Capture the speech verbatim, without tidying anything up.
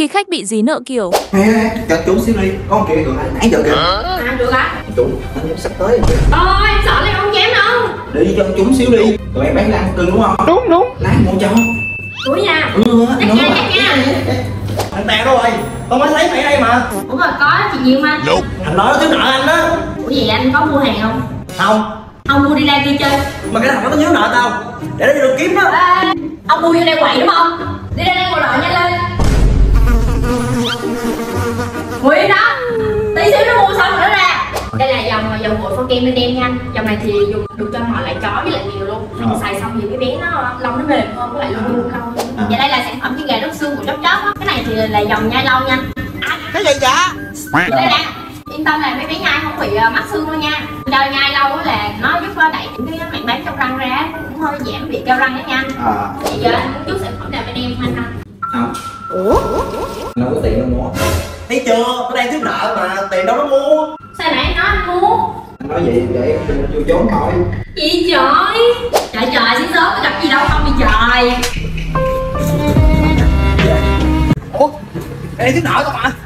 khi khách bị dí nợ kiểu. Nè, cho chú xíu đi, có một kia được nãy giờ kìa. À được á. Chú, anh sắp tới rồi kìa. Ôi em sợ lại không dám đâu. Đi cho chú xíu đi. Tụi em bán ăn cưng đúng không? Đúng đúng. Lát mua cho. Ủa nha. Ừ, chắc nha, chắc nha. Anh Tèo đâu rồi? Tao mới thấy mày đây mà. Ủa mà có chị Diệu mà. Anh nói nó thiếu nợ anh đó. Ủa vậy anh có mua hàng không? Không. Ông mua đi ra kia chơi. Mà cái thằng đó nó thiếu nợ tao. Để nó được kiếm đó. Ê, ông mua vô đây quậy đúng không? Đi ra đây ngồi đợi nhanh lên. Nguyên đó. Tí xíu nó mua xong rồi nó ra. Đây là dòng dòng gội for kem bên em nha. Dòng này thì dùng được cho mọi loại chó với lại mèo luôn. À. Xài xong thì cái bé nó lông nó mềm hơn, với lại luôn luôn lâu. À. Và đây là sản phẩm chuyên nghề đốt xương của chó chó á. Cái này thì là dòng nhai lâu nha. À. Cái gì vậy? Đây nè. Yên tâm là mấy bé nhai không bị uh, mắc xương đâu nha. Cho nhai lâu là nó giúp uh, đẩy những cái mảng bám trong răng ra, cũng hơi giảm bị keo răng đó nha. À. Thì giờ anh muốn chút sản phẩm nào bên em anh không? Không. Ủa? Đâu có tiền đâu mua. Thấy chưa? Nó đang thiếu nợ mà tiền đâu nó mua. Sao nãy anh nói anh mua? Anh nói gì để mình vô trốn thôi. Gì trời? Trời trời sáng sớm có gặp gì đâu không vậy trời. Ủa? Đang thiếu nợ thôi mà.